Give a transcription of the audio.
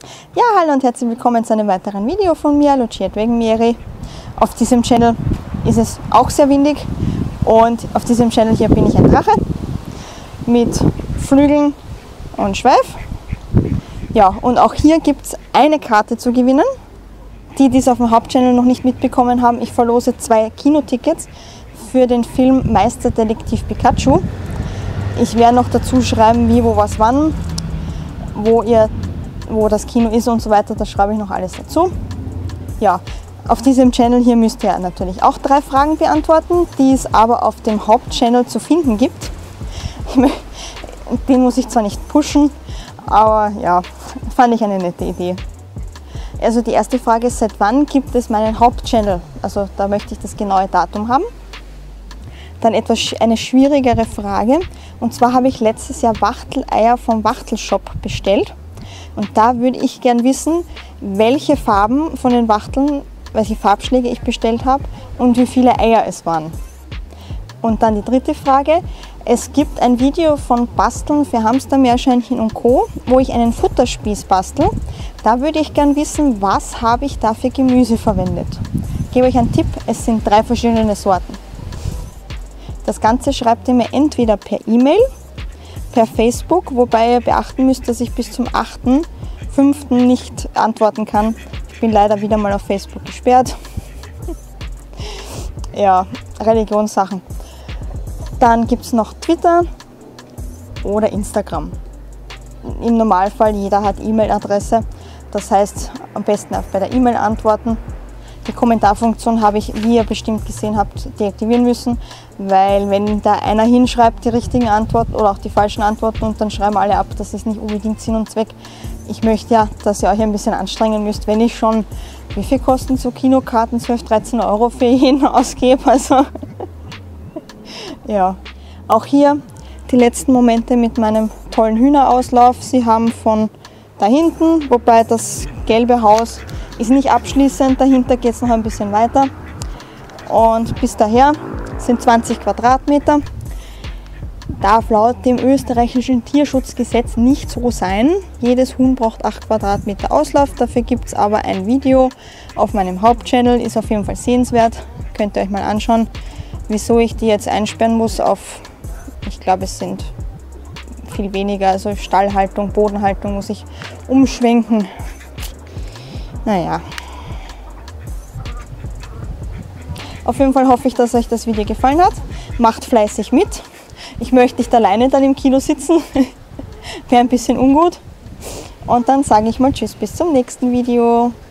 Ja, hallo und herzlich willkommen zu einem weiteren Video von mir, Lucia Dwegenmieri. Auf diesem Channel ist es auch sehr windig und auf diesem Channel hier bin ich ein Drache mit Flügeln und Schweif. Ja, und auch hier gibt es eine Karte zu gewinnen. Die es auf dem Hauptchannel noch nicht mitbekommen haben, ich verlose 2 Kinotickets für den Film Meisterdetektiv Pikachu. Ich werde noch dazu schreiben, wie, wo, was, wann, wo das Kino ist und so weiter, das schreibe ich noch alles dazu. Ja, auf diesem Channel hier müsst ihr natürlich auch 3 Fragen beantworten, die es aber auf dem Hauptchannel zu finden gibt. Den muss ich zwar nicht pushen, aber ja, fand ich eine nette Idee. Also die erste Frage ist, seit wann gibt es meinen Hauptchannel? Also da möchte ich das genaue Datum haben. Dann eine schwierigere Frage. Und zwar habe ich letztes Jahr Wachteleier vom Wachtelshop bestellt. Und da würde ich gern wissen, welche Farben von den Wachteln, welche Farbschläge ich bestellt habe und wie viele Eier es waren. Und dann die dritte Frage. Es gibt ein Video von Basteln für Hamster, Meerschweinchen und Co., wo ich einen Futterspieß bastel. Da würde ich gern wissen, was habe ich da für Gemüse verwendet. Ich gebe euch einen Tipp, es sind 3 verschiedene Sorten. Das Ganze schreibt ihr mir entweder per E-Mail, per Facebook, wobei ihr beachten müsst, dass ich bis zum 8.5. nicht antworten kann. Ich bin leider wieder mal auf Facebook gesperrt. Ja, Religionssachen. Dann gibt es noch Twitter oder Instagram. Im Normalfall jeder hat E-Mail-Adresse, das heißt am besten auch bei der E-Mail antworten. Die Kommentarfunktion habe ich, wie ihr bestimmt gesehen habt, deaktivieren müssen, weil wenn da einer hinschreibt die richtigen Antworten oder auch die falschen Antworten und dann schreiben alle ab, das ist nicht unbedingt Sinn und Zweck. Ich möchte ja, dass ihr euch ein bisschen anstrengen müsst, wenn ich schon, wie viel kosten so Kinokarten, 12, 13 Euro für jeden ausgebe, also ja, auch hier die letzten Momente mit meinem tollen Hühnerauslauf. Sie haben von da hinten, wobei das gelbe Haus ist nicht abschließend, dahinter geht es noch ein bisschen weiter. Und bis daher sind 20 Quadratmeter. Darf laut dem österreichischen Tierschutzgesetz nicht so sein. Jedes Huhn braucht 8 Quadratmeter Auslauf. Dafür gibt es aber ein Video auf meinem Hauptchannel, ist auf jeden Fall sehenswert. Könnt ihr euch mal anschauen, wieso ich die jetzt einsperren muss auf, ich glaube es sind viel weniger, also Stallhaltung, Bodenhaltung muss ich umschwenken. Naja. Auf jeden Fall hoffe ich, dass euch das Video gefallen hat. Macht fleißig mit. Ich möchte nicht alleine dann im Kino sitzen. Wäre ein bisschen ungut. Und dann sage ich mal Tschüss, bis zum nächsten Video.